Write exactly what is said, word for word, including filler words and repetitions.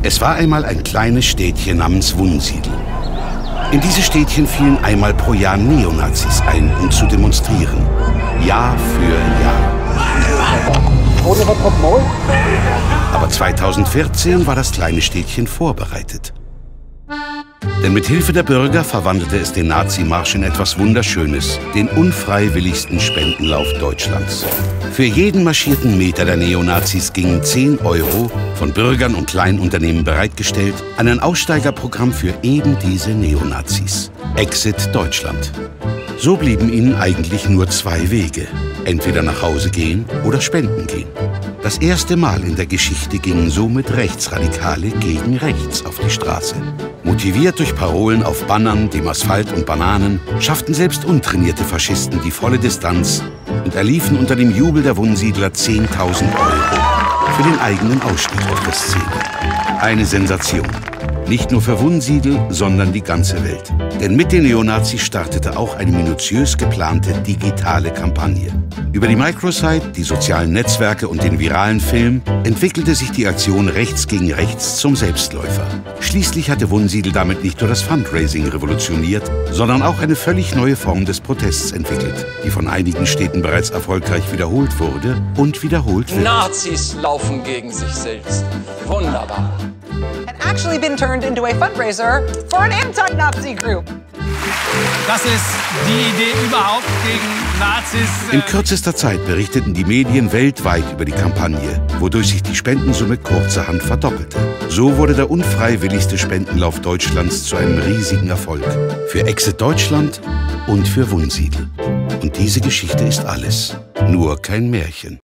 Es war einmal ein kleines Städtchen namens Wunsiedel. In dieses Städtchen fielen einmal pro Jahr Neonazis ein, um zu demonstrieren. Jahr für Jahr. Aber zweitausendvierzehn war das kleine Städtchen vorbereitet. Denn mit Hilfe der Bürger verwandelte es den Nazimarsch in etwas Wunderschönes, den unfreiwilligsten Spendenlauf Deutschlands. Für jeden marschierten Meter der Neonazis gingen zehn Euro, von Bürgern und Kleinunternehmen bereitgestellt, an ein Aussteigerprogramm für eben diese Neonazis. Exit Deutschland. So blieben ihnen eigentlich nur zwei Wege. Entweder nach Hause gehen oder spenden gehen. Das erste Mal in der Geschichte gingen somit Rechtsradikale gegen rechts auf die Straße. Motiviert durch Parolen auf Bannern, dem Asphalt und Bananen, schafften selbst untrainierte Faschisten die volle Distanz und erliefen unter dem Jubel der Wunsiedler zehntausend Euro für den eigenen Ausstieg aus der Szene. Eine Sensation. Nicht nur für Wunsiedel, sondern die ganze Welt. Denn mit den Neonazis startete auch eine minutiös geplante digitale Kampagne. Über die Microsite, die sozialen Netzwerke und den viralen Film entwickelte sich die Aktion Rechts gegen Rechts zum Selbstläufer. Schließlich hatte Wunsiedel damit nicht nur das Fundraising revolutioniert, sondern auch eine völlig neue Form des Protests entwickelt, die von einigen Städten bereits erfolgreich wiederholt wurde und wiederholt wird. Nazis laufen gegen sich selbst. Wunderbar. Had actually been turned into a fundraiser for an anti-Nazi group. Das ist die Idee überhaupt gegen Nazis. In kürzester Zeit berichteten die Medien weltweit über die Kampagne, wodurch sich die Spendensumme kurzerhand verdoppelte. So wurde der unfreiwilligste Spendenlauf Deutschlands zu einem riesigen Erfolg. Für Exit Deutschland und für Wunsiedel. Und diese Geschichte ist alles, nur kein Märchen.